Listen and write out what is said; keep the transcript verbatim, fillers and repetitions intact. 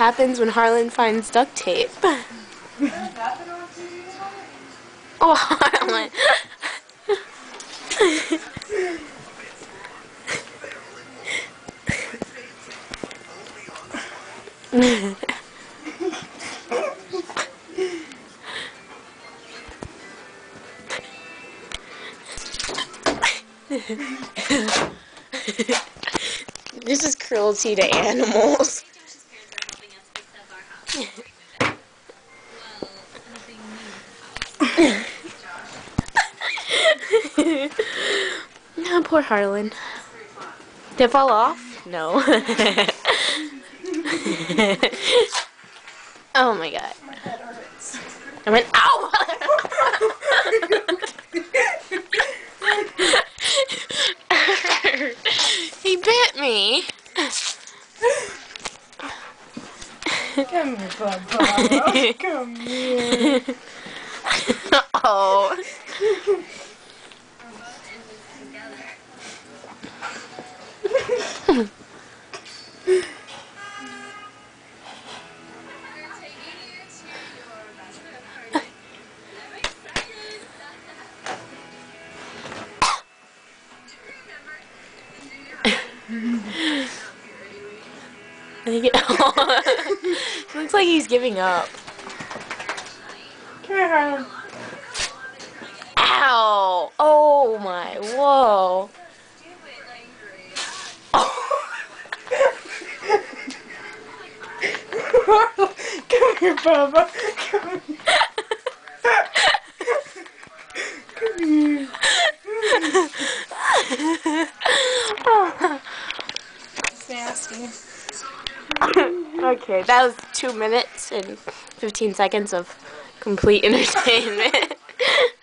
happens when Harlan finds duct tape. Oh, Harlan. This is cruelty to animals. Oh, poor Harlan. Did it fall off? No. Oh my god. I went, ow! He bit me. Come here, Bubba. Come here. Oh. I think it, it looks like he's giving up. Come here, Harlan. Ow! Oh my, whoa. Come here, Bubba. Come here. Come here. It's nasty. Okay, that was two minutes and fifteen seconds of complete entertainment.